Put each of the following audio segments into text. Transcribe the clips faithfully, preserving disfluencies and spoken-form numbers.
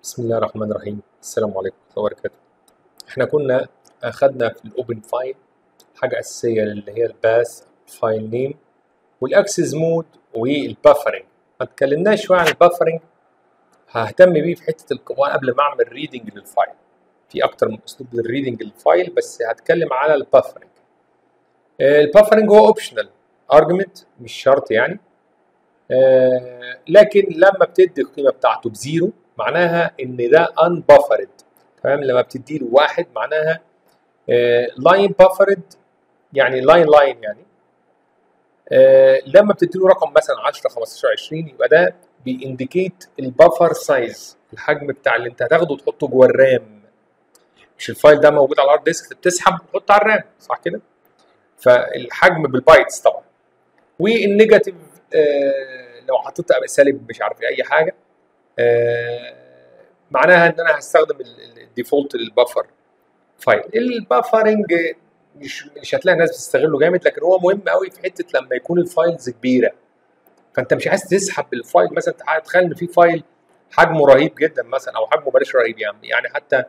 بسم الله الرحمن الرحيم. السلام عليكم ورحمة الله وبركاته. احنا كنا اخدنا في الاوبن فايل حاجة اساسية اللي هي الباث فايل نيم والاكسس مود والبافرنج. ما اتكلمناش شوية عن البافرنج، ههتم بيه في حتة الك- قبل ما اعمل ريدنج للفايل. في اكتر من اسلوب للريدنج للفايل بس هتكلم على البافرنج. البافرنج هو اوبشنال ارجمنت، مش شرط يعني. آه، لكن لما بتدي القيمه بتاعته بزيرو معناها ان ده unbuffered. تمام. لما بتدي له واحد معناها لاين بافرد، يعني لاين لاين يعني. آه، لما بتدي له رقم مثلا عشرة خمستاشر عشرين يبقى ده بينديكيت البفر سايز، الحجم بتاع اللي انت هتاخده وتحطه جوه الرام. مش الفايل ده موجود على الهارد ديسك بتسحب وتحطه على الرام، صح كده؟ فالحجم بالبايتس طبعا. والنيجاتيف آه، لو حطيت سالب مش عارف اي حاجه، آه، معناها ان انا هستخدم الديفولت للبفر فايل. البفرنج مش مش هتلاقي الناس بتستغله جامد، لكن هو مهم قوي في حته لما يكون الفايلز كبيره، فانت مش عايز تسحب الفايل. مثلا تخيل ان في فايل حجمه رهيب جدا مثلا، او حجمه بلاش رهيب يعني يعني حتى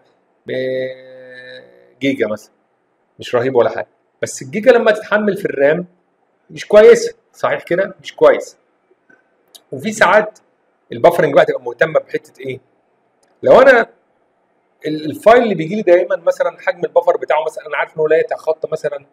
جيجا مثلا، مش رهيب ولا حاجه، بس الجيجا لما تتحمل في الرام مش كويسه، صحيح كده؟ مش كويس. وفي ساعات البفرنج بقى تبقى مهتمه بحته ايه؟ لو انا الفايل اللي بيجي لي دايما مثلا حجم البفر بتاعه مثلا انا عارف انه لا يتخطى مثلا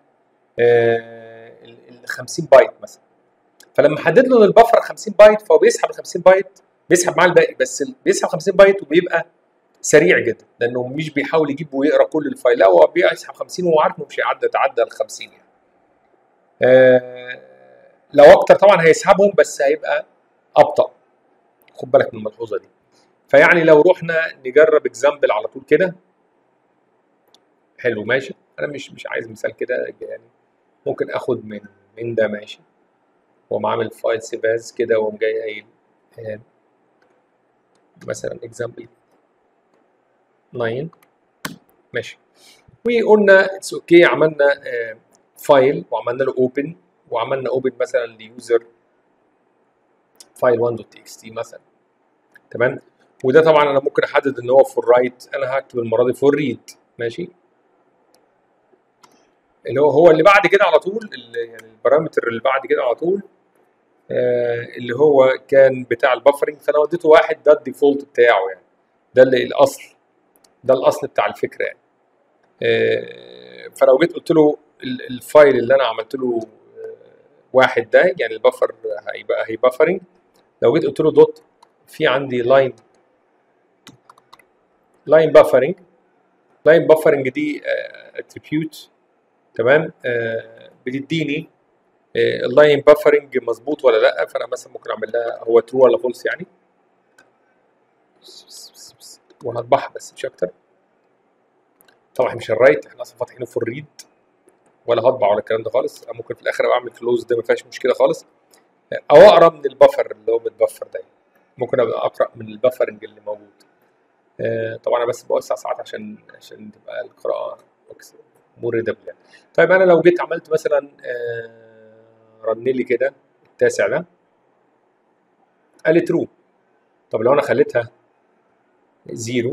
ال خمسين بايت مثلا، فلما احدد له للبفر خمسين بايت فهو بيسحب ال خمسين بايت، بيسحب معاه الباقي، بس بيسحب خمسين بايت وبيبقى سريع جدا لانه مش بيحاول يجيب ويقرا كل الفايل، لا هو بيسحب خمسين وهو عارف انه مش هيعدي يتعدى ال خمسين يعني. آه لو اكتر طبعا هيسحبهم بس هيبقى ابطا، خد بالك من الملحوظه دي. فيعني لو رحنا نجرب اكزامبل على طول كده، حلو ماشي. انا مش مش عايز مثال كده يعني، ممكن اخد من من ده ماشي، واقوم عامل فايل سيف از كده واقوم جاي قايل آه، مثلا اكزامبل تسعة ماشي. وقلنا اتس اوكي، عملنا آه، فايل وعملنا له اوبن، وعملنا اوبن مثلا ليوزر فايل واحد دوت تي اكس تي مثلا. تمام. وده طبعا انا ممكن احدد ان هو فور رايت، انا هكتب المره دي فور ريد ماشي. اللي هو هو اللي بعد كده على طول، اللي يعني البارامتر اللي بعد كده على طول آه، اللي هو كان بتاع البفرنج، فانا وديته واحد، ده الديفولت بتاعه يعني، ده اللي الاصل، ده الاصل بتاع الفكره يعني. آه، فلو جيت قلت له ال- الفايل اللي انا عملت له آه، واحد ده يعني البفر هيبقى هي بفرنج، لو جيت قلت له دوت، في عندي لاين لاين بفرنج. لاين بفرنج دي اتريبيوت، تمام. آه، بتديني اللاين بفرنج مظبوط ولا لا، فانا مثلا ممكن اعمل لها هو ترو ولا فولس يعني، وهطبعها بس مش اكتر. طبعا مش الرايت، احنا اصلا فاتحينه فور ريد، ولا هطبع ولا الكلام ده خالص. ممكن في الاخر اعمل كلوز، ده ما فيهاش مشكله خالص. او اقرا من البفر اللي هو متبفر ده، ممكن ابقى اقرا من البفرنج اللي موجود. آه، طبعا انا بس بوسع ساعات عشان عشان تبقى القراءه مور ريدبل يعني. طيب انا لو جيت عملت مثلا آه، رن لي كده التاسع ده، قال لي ترو. طب لو انا خليتها زيرو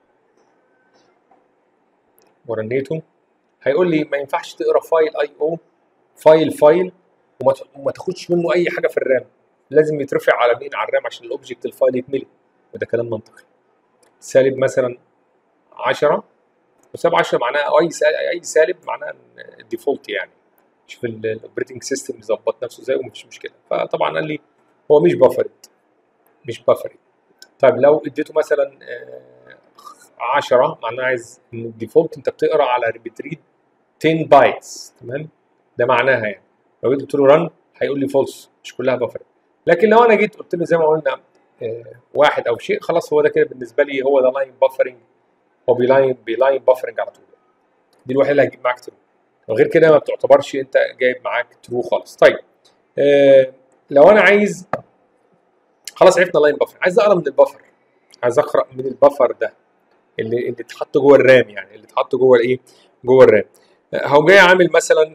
ورنيته، هيقول لي ما ينفعش تقرا فايل اي او، فايل فايل وما وما تاخدش منه اي حاجه في الرام، لازم يترفع على مين؟ على الرام عشان الاوبجكت الفايل يتملي. وده كلام منطقي. سالب مثلا عشرة، وسالب عشرة معناها اي سالب، اي سالب معناها الديفولت يعني. شوف الاوبريتنج سيستم يظبط نفسه ازاي ومفيش مشكله. فطبعا قال لي هو مش بافرد، مش بافرد. طيب لو اديته مثلا آه، عشرة معناها عايز ان الديفولت انت بتقرا على بتريد عشرة بايتس، تمام. ده معناها يعني لو جيت قلت له رن هيقول لي فولس، مش كلها بفر. لكن لو انا جيت قلت له زي ما قلنا آه، واحد او شيء، خلاص هو ده كده بالنسبه لي، هو ده لاين بفرنج، هو بيلاين بيلاين بفرنج على طول. دي الوحيده اللي هتجيب معاك ترو، وغير كده ما بتعتبرش انت جايب معاك ترو خالص. طيب آه لو انا عايز، خلاص عرفنا لاين بفر، عايز اقرا من البفر، عايز اقرا من البفر ده اللي اللي اتحط جوه الرام يعني، اللي اتحط جوه الايه؟ جوه الرام. هو جاي عامل مثلا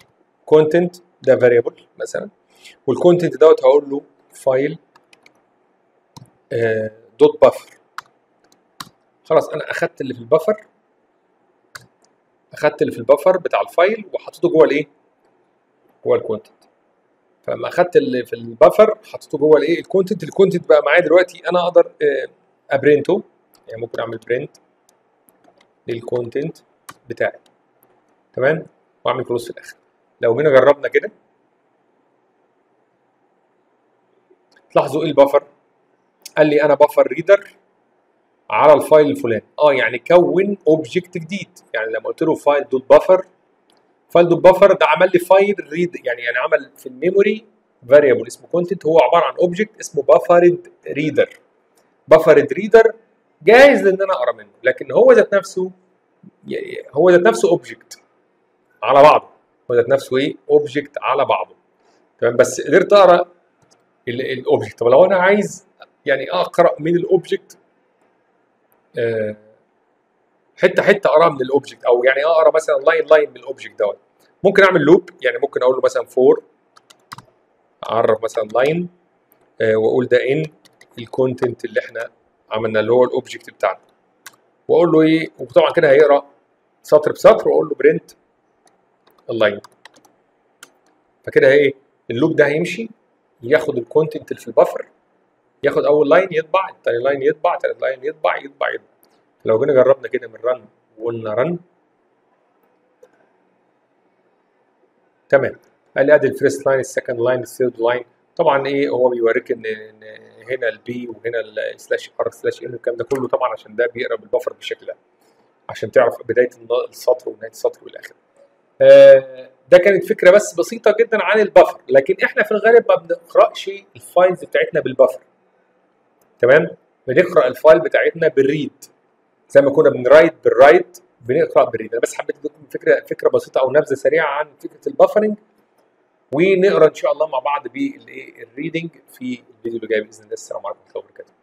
كونتنت، ده فاريبل مثلا، والكونتنت دوت هقول له فايل دوت بفر. خلاص انا اخدت اللي في البفر، اخدت اللي في البفر بتاع الفايل وحطيته جوه الايه؟ جوه الكونتنت. فلما اخدت اللي في البفر حطيته جوه الايه؟ الكونتنت. الكونتنت بقى معايا دلوقتي انا اقدر ابرنته، يعني ممكن اعمل برنت للكونتنت بتاعي، تمام، واعمل كلوز في الاخر. لو جينا جربنا كده تلاحظوا ايه البفر؟ قال لي انا بفر ريدر على الفايل الفلاني. اه يعني كون اوبجكت جديد. يعني لما قلت له فايل دوت بفر، فايل دوت بفر ده عمل لي فايل ريد، يعني يعني عمل في الميموري فاريبل اسمه كونتنت، هو عباره عن اوبجكت اسمه بفرد ريدر. بفرد ريدر جاهز لان انا اقرا منه، لكن هو ذات نفسه هو ذات نفسه اوبجكت على بعضه. هو ذات نفسه ايه؟ اوبجكت على بعضه، تمام. بس قدرت اقرا الاوبجكت. طب لو انا عايز يعني اقرا من الاوبجكت أه حته حته اقرا من الاوبجكت، او يعني اقرا مثلا لاين لاين من الاوبجكت دوت، ممكن اعمل لوب. يعني ممكن اقول له مثلا فور، اعرف مثلا لاين أه واقول ده ان الكونتنت اللي احنا عملنا اللي هو الاوبجكت بتاعنا، واقول له ايه، وطبعا كده هيقرا سطر بسطر، واقول له برنت اللاين. فكده ايه؟ اللوب ده هيمشي ياخد الكونتنت اللي في البفر، ياخد اول لاين يطبع، الثاني لاين يطبع، ثالث لاين يطبع يطبع يطبع. لو جينا جربنا كده من رن وقلنا رن، تمام، قال لي ادي الفيرست لاين، السكند لاين، الثيرد لاين. طبعا ايه هو بيوريك ان ان هنا البي وهنا السلاش ار سلاش ان والكلام ده كله، طبعا عشان ده بيقرا بالبفر بالشكل ده عشان تعرف بدايه السطر ونهايه السطر والاخر. آه ده كانت فكره بس بسيطه جدا عن البفر، لكن احنا في الغالب ما بنقراش الفايلز بتاعتنا بالبفر، تمام. بنقرا الفايل بتاعتنا بالريد، زي ما كنا بنرايت بالرايت بنقرا بالريد. انا بس حبيت اديكم فكره فكره بسيطه او نبذه سريعه عن فكره البفرنج، ونقرا ان شاء الله مع بعض بالايه الريدنج في الفيديو اللي جاي باذن الله. السلام عليكم ورحمه الله وبركاته.